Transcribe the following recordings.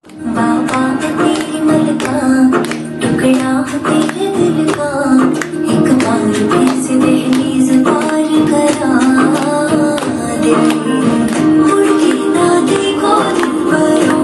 बाबा मैं तेरी मलका, टुकड़ा हो तेरे दिल का, एक बार फिर से दहलीज पार करा दे, मुड़ के ना देखो दिलबरों।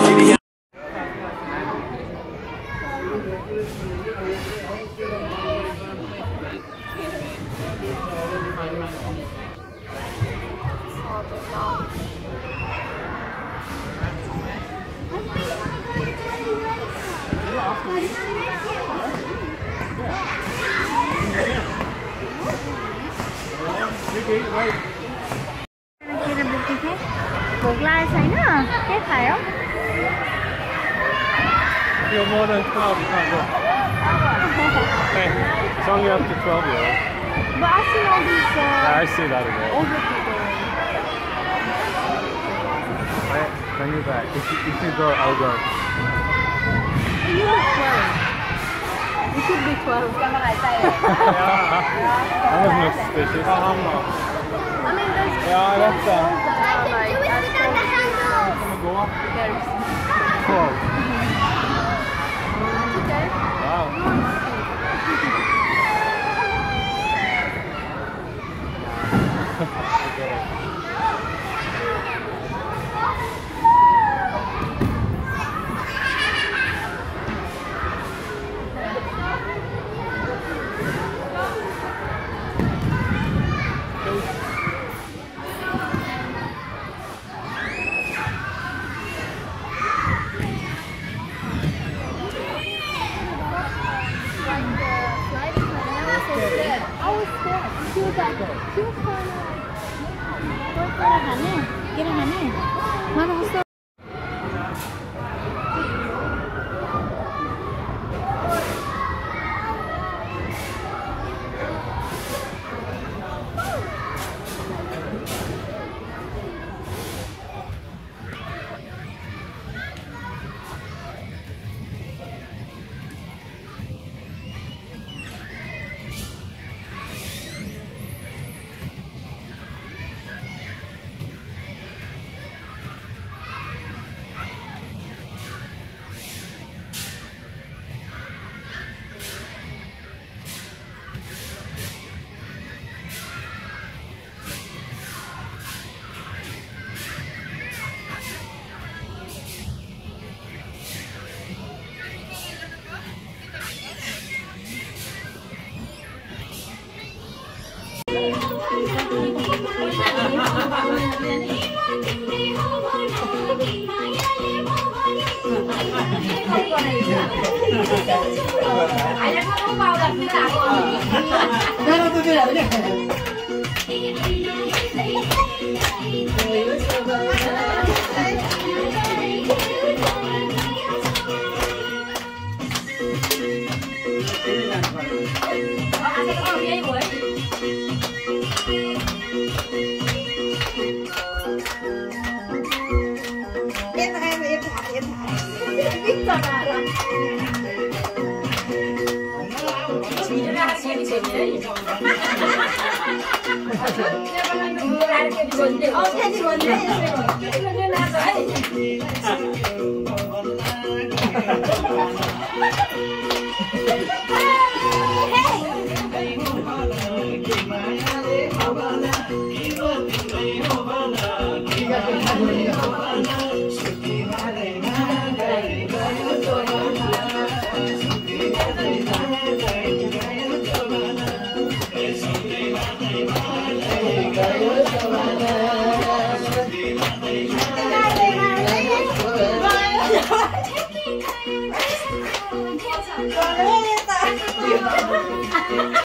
भोक लागेको छैन? के खायो? You're more than 12, you can't go. Okay, it's only up to 12-year-olds. But I see all these Yeah, I see that as well. older people. Bring me back. If you go, I'll go. You look 12. You should be 12. I was not suspicious. I'm not. I mean, there's Yeah, that's like as Go up. there's 12. okay. Wow.